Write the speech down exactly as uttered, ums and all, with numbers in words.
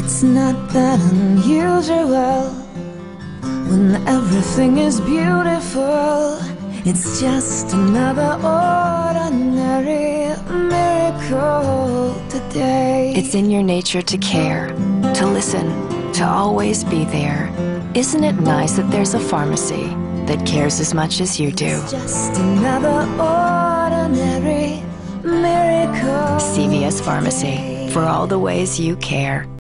It's not that unusual when everything is beautiful. It's just another ordinary miracle today. It's in your nature to care, to listen, to always be there. Isn't it nice that there's a pharmacy that cares as much as you do? It's just another ordinary miracle. C V S Pharmacy, for all the ways you care.